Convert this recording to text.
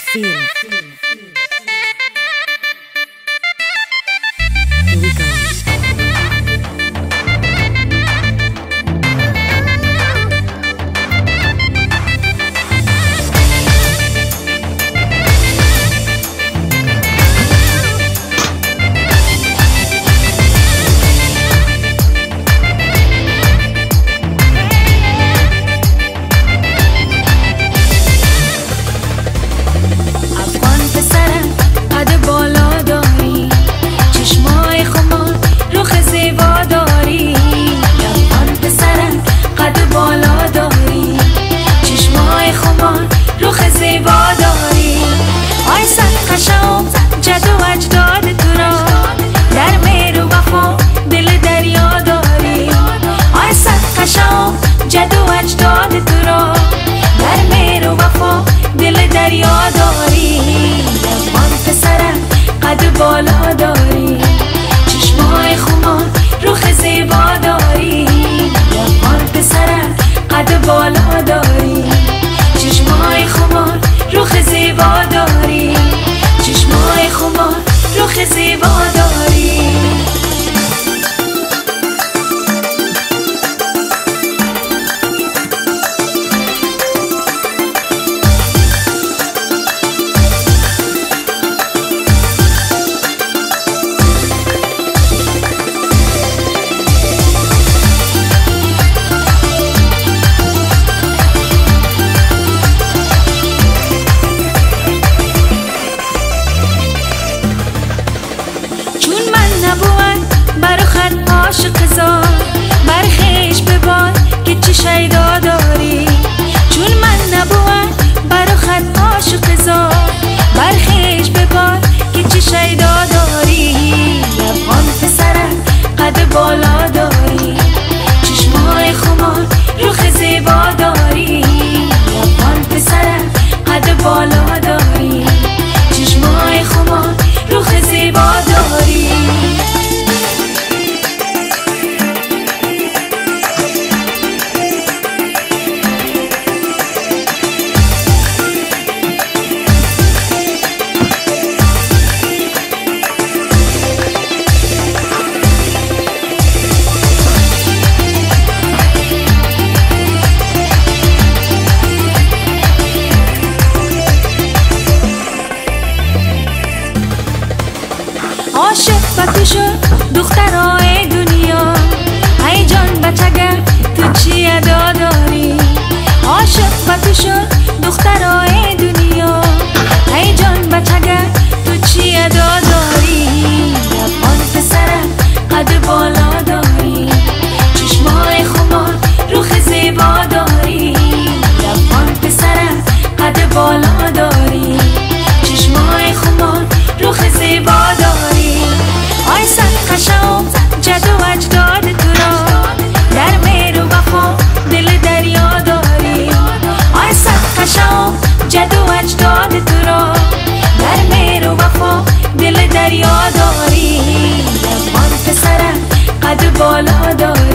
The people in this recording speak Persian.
Feel. Here we go. بالا داری چشمای خمار روح زیبا داری لبان پسرم قد بالا داری چشمای خمار روح زیبا داری چشمای خمار روح زیبا داری عاشق زار برخیش ببار که چی شیدا داری چون من نبود برا خط عاشق زار برخیش ببار که چی شیدا داری لبان پسرم قد بالا داری چشمای خمار روح زیبا داری لبان پسرم قد بالا داری چشمای خمار روح زیبا داری عاشق و تو شد دخترای دنیا ای جان بچگر تو چی ادا داری عاشق و تو شد دخترای دنیا ای جان بچگر تو چی ادا داری لبان پسرم قد بالا داری چشمای خمار روح زیبا داری لبان پسرم قد بالا داری چشمای خمار روح زیبا داری آی صد قشم جد و اجداد تو را در مهر و وفا دل دریا داری آی صد قشم جد و اجداد تو را در مهر و وفا دل دریا داری لبان پسرم قد بالا داری